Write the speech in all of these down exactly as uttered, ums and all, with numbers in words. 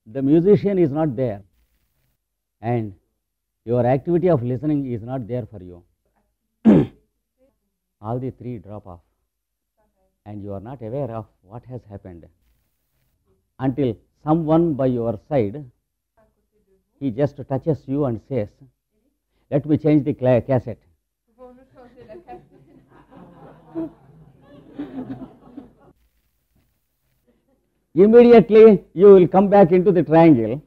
the musician is not there, and your activity of listening is not there for you. All the three drop off, and you are not aware of what has happened until someone by your side, he just touches you and says, let me change the cassette. Immediately you will come back into the triangle,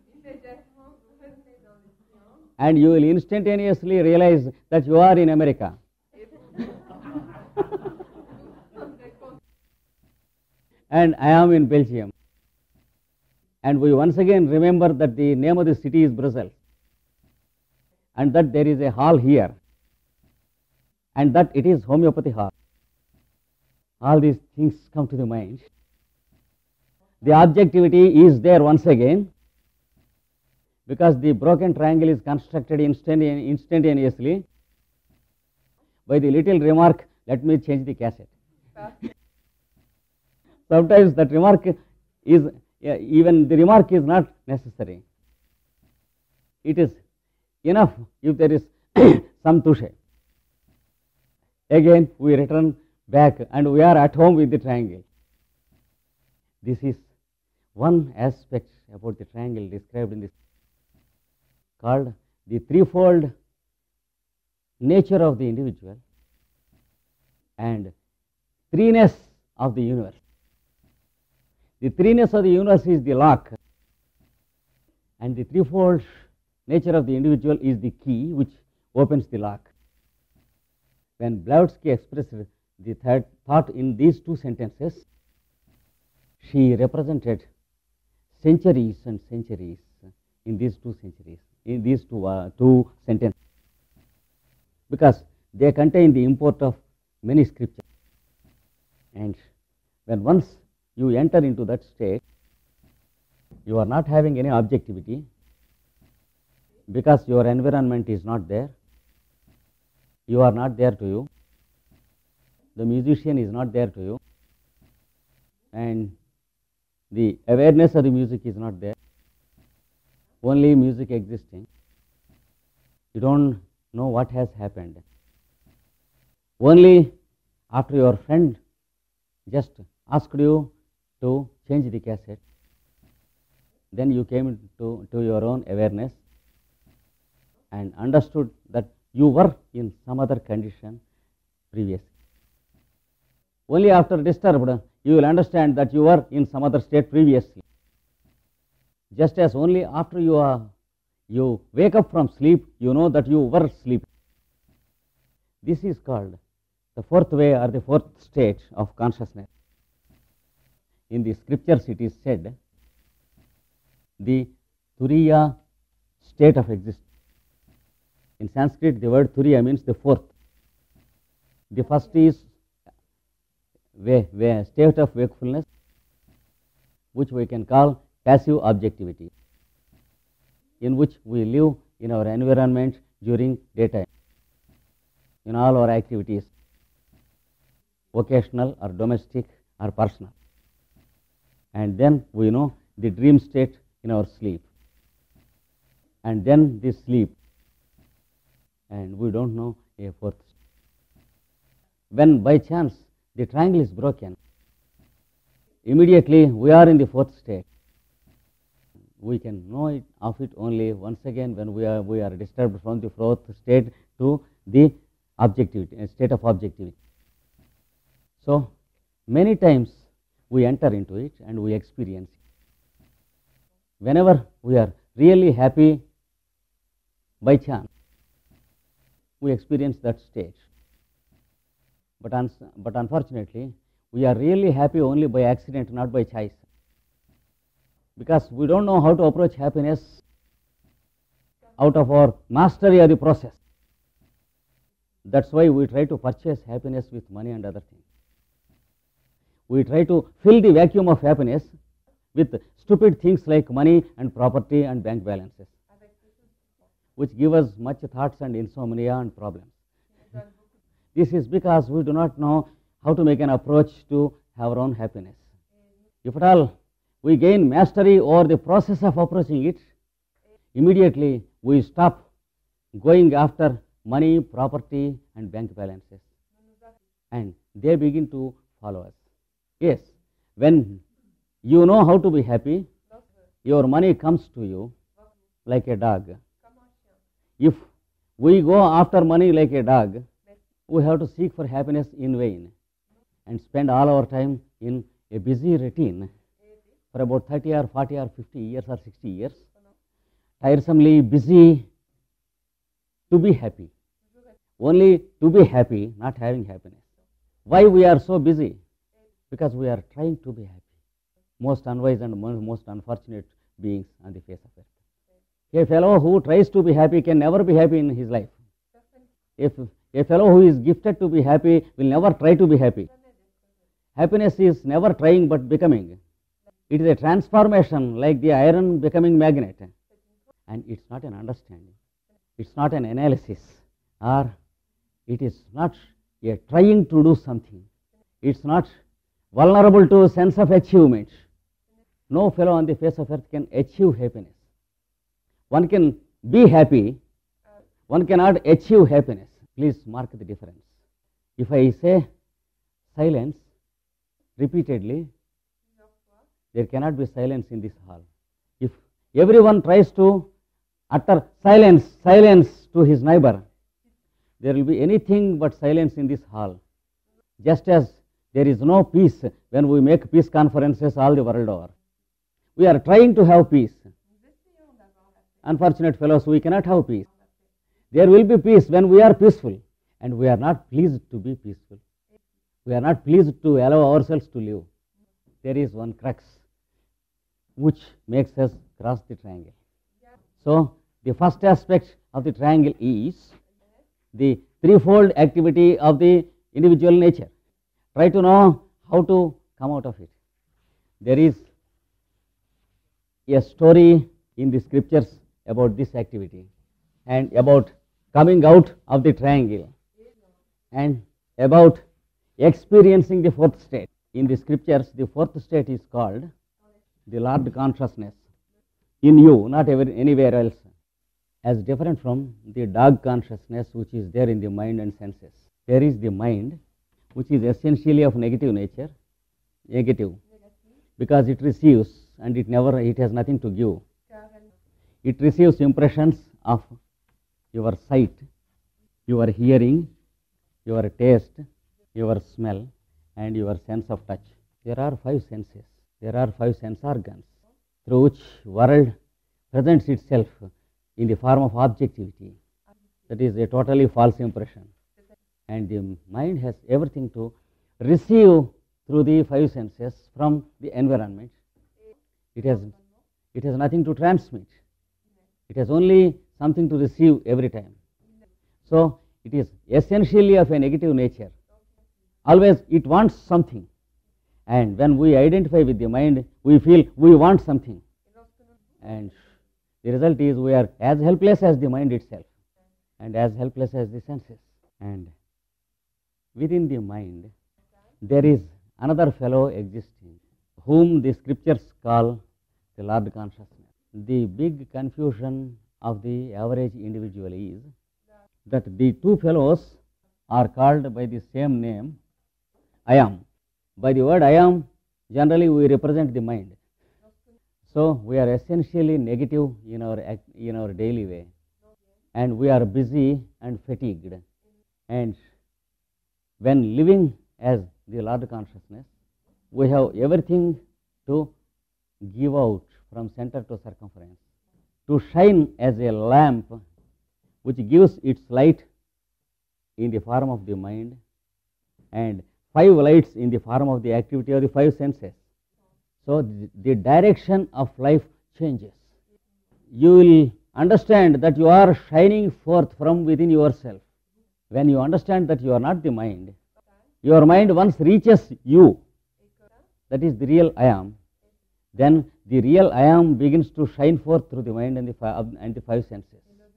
and you will instantaneously realize that you are in America. And I am in Belgium. And we once again remember that the name of the city is Brussels, and that there is a hall here, and that it is homeopathy hall. All these things come to the mind. The objectivity is there once again, because the broken triangle is constructed instantane instantaneously by the little remark, let me change the cassette. Sometimes that remark is, yeah, even the remark is not necessary. It is enough if there is some touche. Again we return back and we are at home with the triangle. This is one aspect about the triangle described in this, called the threefold nature of the individual and threeness of the universe. The threeness of the universe is the lock, and the threefold nature of the individual is the key which opens the lock. When Blavatsky expressed the third thought in these two sentences, she represented centuries and centuries in these two centuries, in these two, uh, two sentences, because they contain the import of many scriptures. And when once you enter into that state, you are not having any objectivity, because your environment is not there, you are not there to you, the musician is not there to you, and the awareness of the music is not there, only music existing. You don't know what has happened. Only after your friend just asked you to change the cassette, then you came to, to your own awareness and understood that you were in some other condition previously. Only after disturbed, you will understand that you were in some other state previously. Just as only after you are, you wake up from sleep, you know that you were sleeping. This is called the fourth way or the fourth state of consciousness. In the scriptures it is said, the Turiya state of existence. In Sanskrit the word Turiya means the fourth. The first is way, way, state of wakefulness, which we can call passive objectivity, in which we live in our environment during daytime, in all our activities, vocational or domestic or personal. And then we know the dream state in our sleep, and then this sleep, and we don't know a fourth state. When by chance the triangle is broken, immediately we are in the fourth state. We can know it of it only once again when we are we are disturbed from the fourth state to the objectivity, state of objectivity. So many times we enter into it and we experience it. Whenever we are really happy by chance, we experience that state. But, un but unfortunately, we are really happy only by accident, not by choice, because we don't know how to approach happiness out of our mastery of the process. That's why we try to purchase happiness with money and other things. We try to fill the vacuum of happiness with stupid things like money and property and bank balances, which give us much thoughts and insomnia and problems. This is because we do not know how to make an approach to our own happiness. If at all we gain mastery over the process of approaching it, immediately we stop going after money, property and bank balances, and they begin to follow us. Yes, when you know how to be happy, your money comes to you like a dog. If we go after money like a dog, we have to seek for happiness in vain and spend all our time in a busy routine for about thirty or forty or fifty years or sixty years, tiresomely busy to be happy, only to be happy, not having happiness. Why we are so busy? Because we are trying to be happy. Most unwise and most unfortunate beings on the face of earth. A fellow who tries to be happy can never be happy in his life. If a fellow who is gifted to be happy will never try to be happy. Happiness is never trying but becoming. It is a transformation like the iron becoming magnet. And it's not an understanding. It's not an analysis. Or it is not a trying to do something. It's not vulnerable to a sense of achievement. No fellow on the face of earth can achieve happiness. One can be happy, one cannot achieve happiness. Please mark the difference. If I say silence repeatedly, there cannot be silence in this hall. If everyone tries to utter silence, silence to his neighbor, there will be anything but silence in this hall. Just as there is no peace when we make peace conferences all the world over. We are trying to have peace. Unfortunate fellows, we cannot have peace. There will be peace when we are peaceful, and we are not pleased to be peaceful. We are not pleased to allow ourselves to live. There is one crux which makes us cross the triangle. So, the first aspect of the triangle is the threefold activity of the individual nature. Try to know how to come out of it. There is a story in the scriptures about this activity and about coming out of the triangle and about experiencing the fourth state. In the scriptures, the fourth state is called the Lord consciousness in you, not ever, anywhere else, as different from the dog consciousness which is there in the mind and senses. There is the mind which is essentially of negative nature, negative, because it receives and it never, it has nothing to give. It receives impressions of your sight, your hearing, your taste, your smell and your sense of touch. There are five senses. There are five sense organs through which world presents itself in the form of objectivity. That is a totally false impression. And the mind has everything to receive through the five senses from the environment. It has, it has nothing to transmit. It has only something to receive every time. So, it is essentially of a negative nature. Always it wants something. And when we identify with the mind, we feel we want something. And the result is we are as helpless as the mind itself and as helpless as the senses. And within the mind, there is another fellow existing, whom the scriptures call the Lord consciousness. The big confusion of the average individual is that the two fellows are called by the same name, I am. By the word I am, generally we represent the mind. So we are essentially negative in our act, in our daily way, and we are busy and fatigued. And when living as the Lord consciousness, we have everything to give out from center to circumference, to shine as a lamp which gives its light in the form of the mind and five lights in the form of the activity of the five senses. So the, the direction of life changes. You will understand that you are shining forth from within yourself. When you understand that you are not the mind, your mind once reaches you, that is the real I am, then the real I am begins to shine forth through the mind and the five, and the five senses.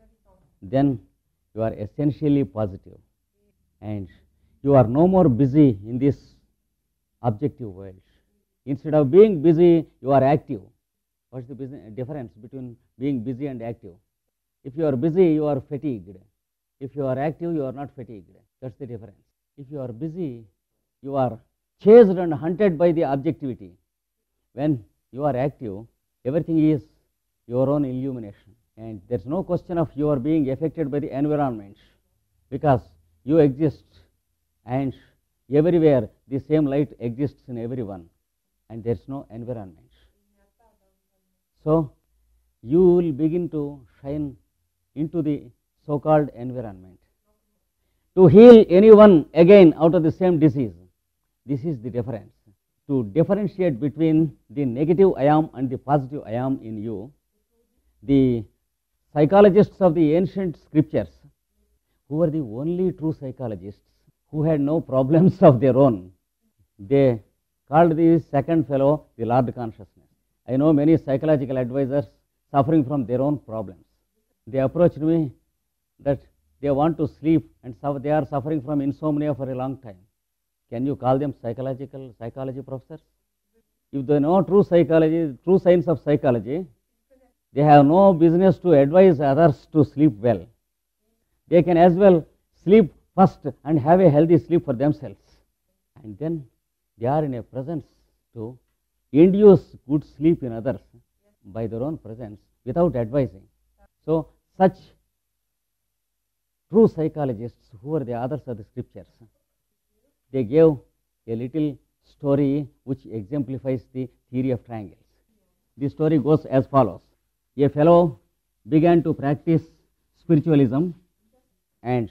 Then you are essentially positive, and you are no more busy in this objective world. Instead of being busy, you are active. What's the business, difference between being busy and active? If you are busy, you are fatigued. If you are active, you are not fatigued. That's the difference. If you are busy, you are chased and hunted by the objectivity. When you are active, everything is your own illumination. And there is no question of you are being affected by the environment, because you exist, and everywhere the same light exists in everyone, and there is no environment. So you will begin to shine into the so-called environment to heal anyone again out of the same disease. This is the difference. To differentiate between the negative I am and the positive I am in you, the psychologists of the ancient scriptures, who were the only true psychologists, who had no problems of their own, they called the second fellow the Lord Consciousness. I know many psychological advisors suffering from their own problems. They approached me that they want to sleep and so they are suffering from insomnia for a long time. Can you call them psychological psychology professors? If they know true psychology, true science of psychology, they have no business to advise others to sleep well. They can as well sleep first and have a healthy sleep for themselves. And then they are in a presence to induce good sleep in others by their own presence without advising. So such true psychologists, who are the authors of the scriptures, they gave a little story which exemplifies the theory of triangles. The story goes as follows. A fellow began to practice spiritualism, and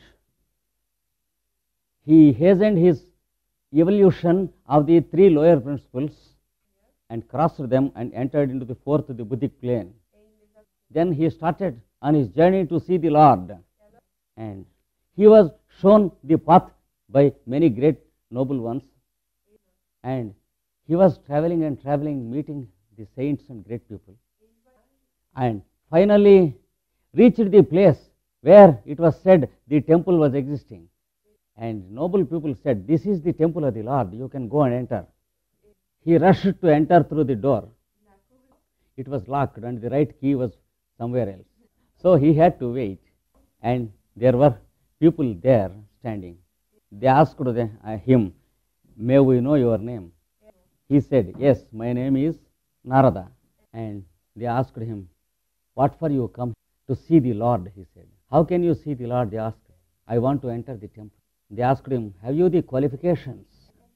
he hastened his evolution of the three lower principles and crossed them and entered into the fourth, the Buddhic plane. Then he started on his journey to see the Lord, and he was shown the path by many great noble ones, and he was traveling and traveling, meeting the saints and great people, and finally reached the place where it was said the temple was existing. And noble people said, "This is the temple of the Lord, you can go and enter." He rushed to enter through the door. It was locked and the right key was somewhere else. So he had to wait, and there were people there standing. They asked the, uh, him, "May we know your name?" He said, "Yes, my name is Narada." And they asked him, "What for you come to see the Lord?" He said. "How can you see the Lord?" They asked. "I want to enter the temple." They asked him, "Have you the qualifications?"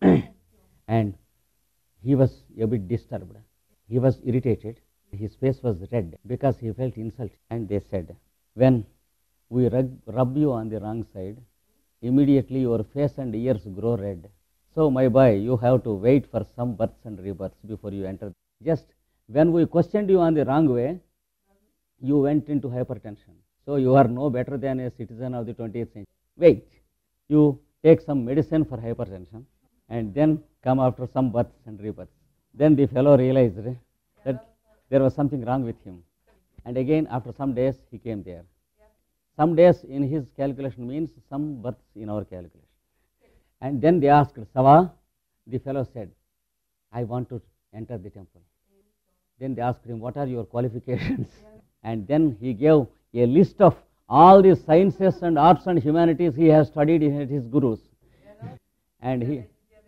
And he was a bit disturbed. He was irritated. His face was red because he felt insulted. And they said, "When we rub, rub you on the wrong side, immediately your face and ears grow red. So, my boy, you have to wait for some births and rebirths before you enter. Just when we questioned you on the wrong way, you went into hypertension. So, you are no better than a citizen of the twentieth century. Wait, you take some medicine for hypertension and then come after some births and rebirths." Then the fellow realized that there was something wrong with him. And again, after some days, he came there. Some days in his calculation means some births in our calculation. And then they asked, "Sava?" The fellow said, "I want to enter the temple." Then they asked him, "What are your qualifications?" And then he gave a list of all the sciences and arts and humanities he has studied at his gurus. And he,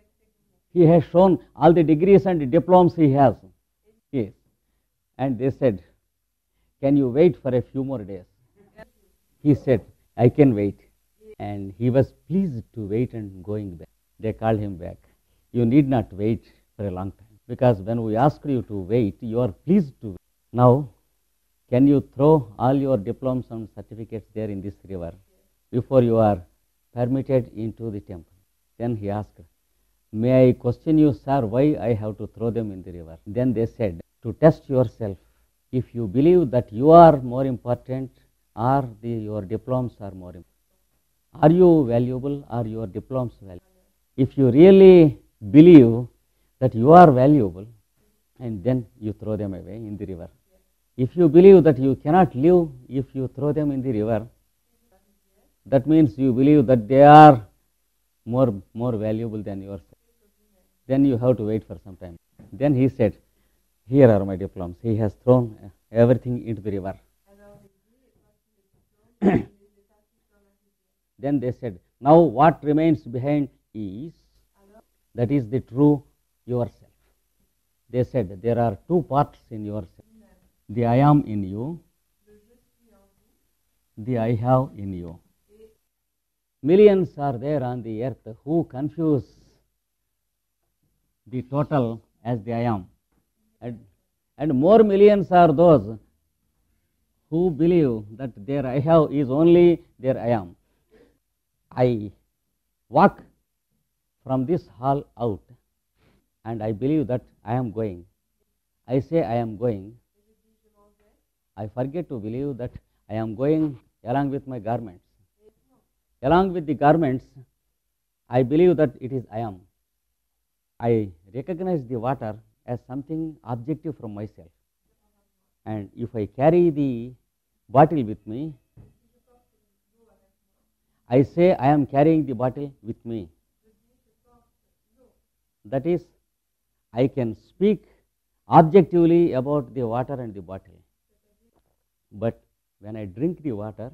he has shown all the degrees and diplomas he has. Yes. And they said, "Can you wait for a few more days?" He said, "I can wait." And he was pleased to wait and going back. They called him back. "You need not wait for a long time, because when we asked you to wait, you are pleased to wait. Now, can you throw all your diplomas and certificates there in this river before you are permitted into the temple?" Then he asked, "May I question you, sir, why I have to throw them in the river?" Then they said, "To test yourself, if you believe that you are more important or the, your diplomas are more important. Are you valuable or your diplomas valuable? If you really believe that you are valuable, and then you throw them away in the river. If you believe that you cannot live if you throw them in the river, that means you believe that they are more, more valuable than yourself. Then you have to wait for some time." Then he said, here are my diplomas. He has thrown everything into the river. Then they said, now what remains behind is, that is the true yourself. They said, there are two parts in yourself. The I am in you, the I have in you. Millions are there on the earth who confuse the total as the I am. And, and more millions are those who believe that their I have is only their I am. I walk from this hall out and I believe that I am going. I say I am going. I forget to believe that I am going along with my garments. Along with the garments, I believe that it is I am. I recognize the water as something objective from myself. And if I carry the bottle with me, I say I am carrying the bottle with me. That is, I can speak objectively about the water and the bottle. But when I drink the water,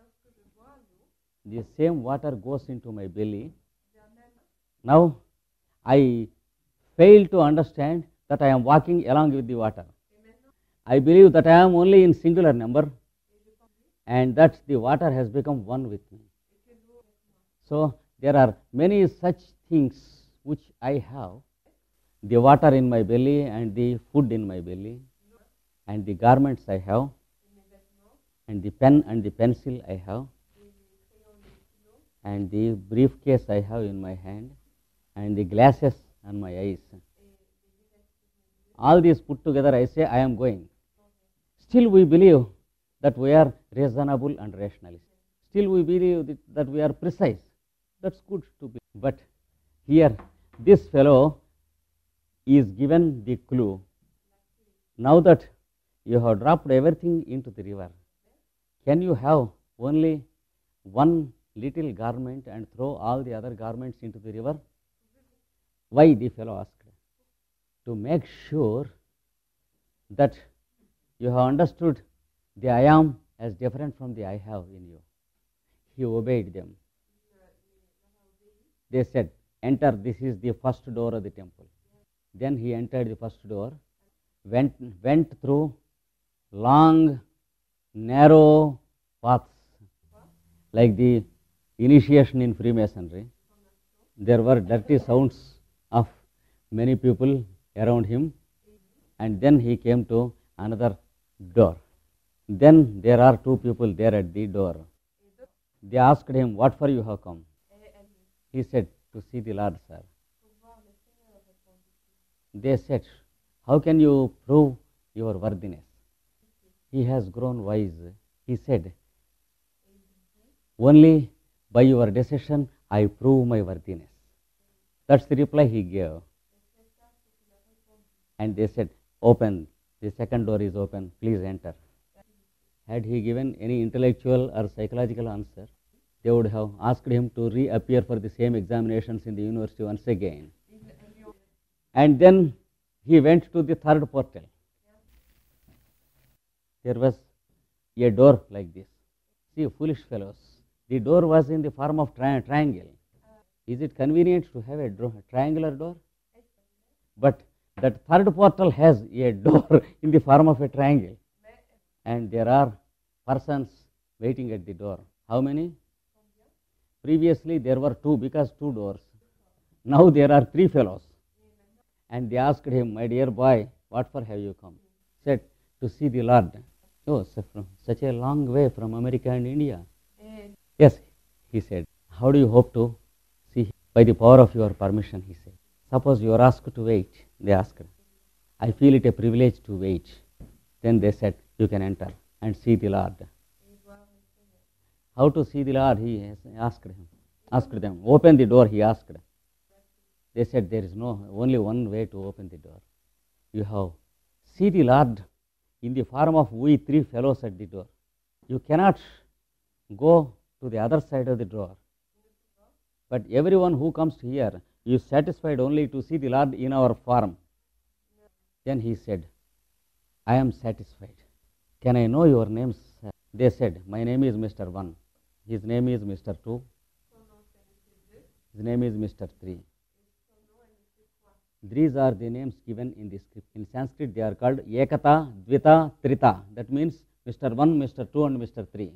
the same water goes into my belly. Now, I fail to understand that I am walking along with the water. I believe that I am only in singular number and that the water has become one with me. So, there are many such things which I have, the water in my belly and the food in my belly and the garments I have and the pen and the pencil I have and the briefcase I have in my hand and the glasses on my eyes. All these put together, I say I am going. Still we believe that we are reasonable and rationalist. Still we believe that we are precise. That's good to be. But here this fellow is given the clue. Now that you have dropped everything into the river, can you have only one little garment and throw all the other garments into the river? Why? The fellow asked. To make sure that you have understood the I am as different from the I have in you. He obeyed them. They said, enter, this is the first door of the temple. Then he entered the first door, went, went through long, narrow paths, like the initiation in Freemasonry. There were dirty sounds of many people around him, and then he came to another door. Then there are two people there at the door. They asked him, what for you have come? He said, to see the Lord, sir. They said, how can you prove your worthiness? He has grown wise. He said, only by your decision I prove my worthiness. That's the reply he gave. And they said, open, the second door is open, please enter. Had he given any intellectual or psychological answer, they would have asked him to reappear for the same examinations in the university once again. And then he went to the third portal. There was a door like this. See, foolish fellows. The door was in the form of tri triangle. Is it convenient to have a, a triangular door? But that third portal has a door in the form of a triangle. And there are persons waiting at the door. How many? Previously there were two, because two doors. Now there are three fellows. And they asked him, my dear boy, what for have you come? Said, to see the Lord. Oh, so from such a long way from America and India. Yes, he said. How do you hope to see him? By the power of your permission, he said. Suppose you are asked to wait, they asked. I feel it a privilege to wait. Then they said, you can enter and see the Lord. How to see the Lord? He asked him, asked them. Open the door, he asked. They said, there is no, only one way to open the door. You have see the Lord in the form of we three fellows at the door. You cannot go to the other side of the door. But everyone who comes here is satisfied only to see the Lord in our form. Then he said, I am satisfied. Can I know your names? They said, my name is Mister One. His name is Mister Two. His name is Mister Three. These are the names given in the script. In Sanskrit, they are called Ekata, Dvita, Trita. That means Mister One, Mister Two, and Mister Three.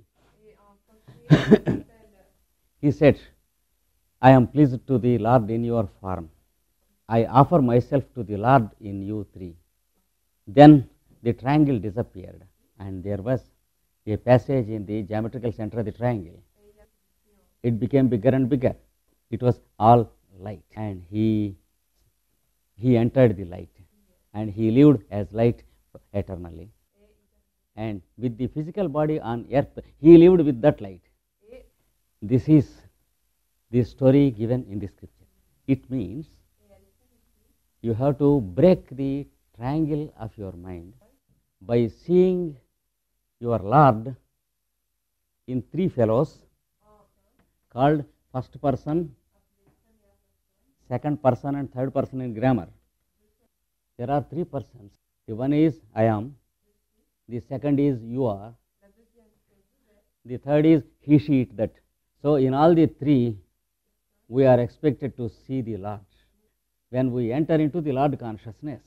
He said, I am pleased to the Lord in your form. I offer myself to the Lord in you three. Then the triangle disappeared, and there was a passage in the geometrical center of the triangle. It became bigger and bigger. It was all light, and he he entered the light, and he lived as light eternally. And with the physical body on earth, he lived with that light. This is the story given in the scripture. It means you have to break the triangle of your mind by seeing your Lord in three fellows called first person, second person, and third person in grammar. There are three persons. The one is I am, the second is you are, the third is he, she, it, that. So in all the three, we are expected to see the Lord. When we enter into the Lord consciousness,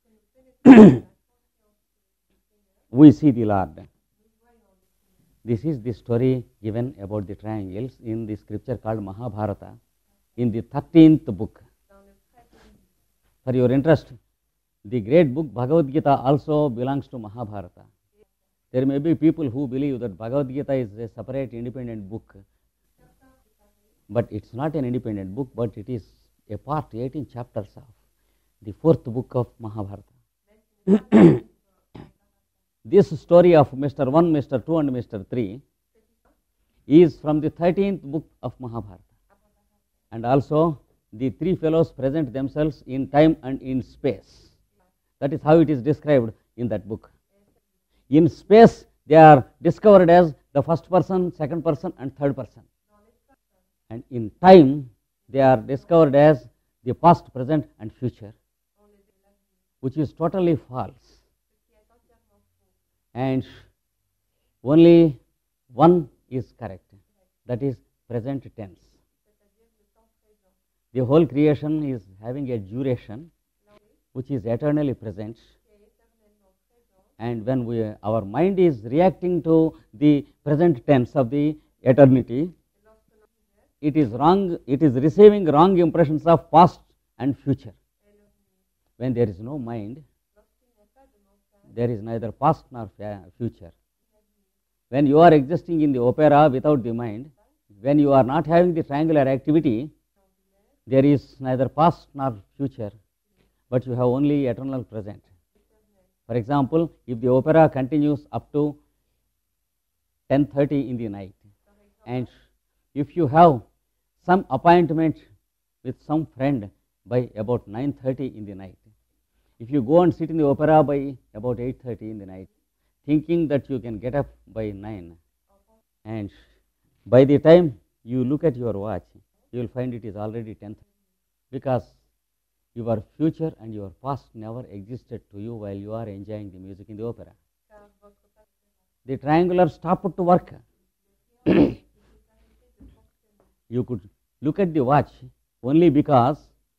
we see the Lord. This is the story given about the triangles in the scripture called Mahabharata, in the thirteenth book. For your interest, the great book Bhagavad Gita also belongs to Mahabharata. There may be people who believe that Bhagavad Gita is a separate independent book, but it's not an independent book, but it is a part, eighteen chapters of the fourth book of Mahabharata. This story of Mister One, Mister Two, and Mister Three is from the thirteenth book of Mahabharata. And also the three fellows present themselves in time and in space. That is how it is described in that book. In space, they are discovered as the first person, second person, and third person. And in time, they are discovered as the past, present, and future, which is totally false. And only one is correct, that is present tense. The whole creation is having a duration which is eternally present, and when we, our mind is reacting to the present tense of the eternity, it is wrong, it is receiving wrong impressions of past and future. When there is no mind, there is neither past nor future. When you are existing in the opera without the mind, when you are not having the triangular activity, there is neither past nor future, but you have only eternal present. For example, if the opera continues up to ten thirty in the night, and if you have some appointment with some friend by about nine thirty in the night, if you go and sit in the opera by about eight thirty in the night, thinking that you can get up by nine, and by the time you look at your watch, you will find it is already ten thirty, because your future and your past never existed to you while you are enjoying the music in the opera. The triangular stopped to work. You could look at the watch only because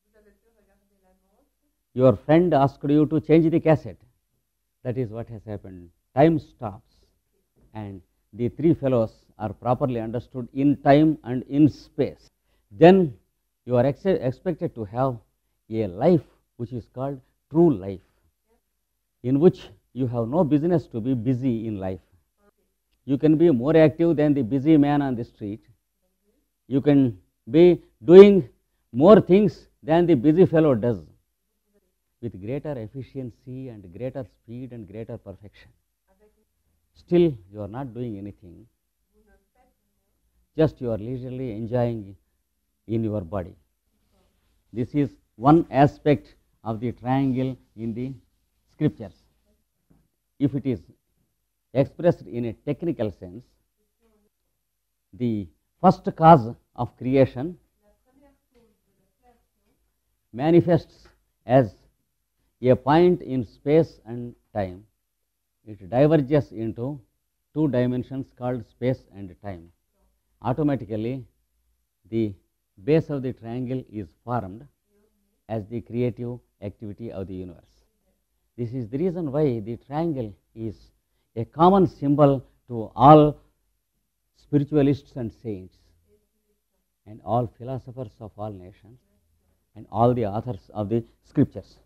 your friend asked you to change the cassette. That is what has happened. Time stops, and the three fellows are properly understood in time and in space. Then you are ex expected to have a life which is called true life, in which you have no business to be busy in life. You can be more active than the busy man on the street. You can be doing more things than the busy fellow does, with greater efficiency and greater speed and greater perfection. Still, you are not doing anything, just you are leisurely enjoying in your body. This is one aspect of the triangle in the scriptures. If it is expressed in a technical sense, the first cause of creation manifests as a point in space and time, it diverges into two dimensions called space and time. Automatically, the base of the triangle is formed as the creative activity of the universe. This is the reason why the triangle is a common symbol to all spiritualists and saints, and all philosophers of all nations, and all the authors of the scriptures.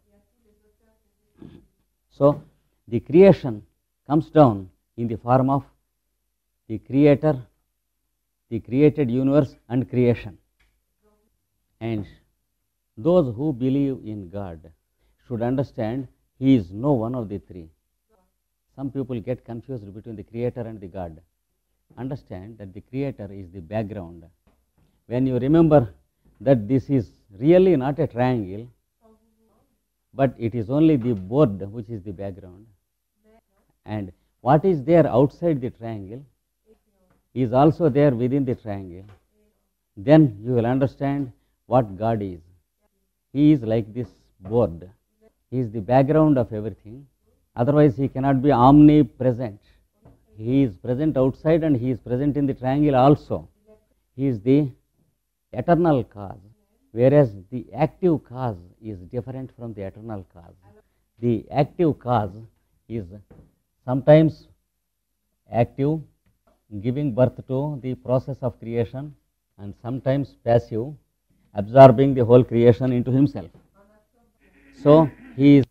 So, the creation comes down in the form of the creator, the created universe and creation. And those who believe in God should understand He is no one of the three. Some people get confused between the creator and the God. Understand that the creator is the background. When you remember that this is really not a triangle, but it is only the board which is the background, and what is there outside the triangle is also there within the triangle, then you will understand what God is. He is like this board. He is the background of everything. Otherwise, He cannot be omnipresent. He is present outside and He is present in the triangle also. He is the eternal cause, whereas the active cause is different from the eternal cause. The active cause is sometimes active, giving birth to the process of creation, and sometimes passive, absorbing the whole creation into Himself. So, He is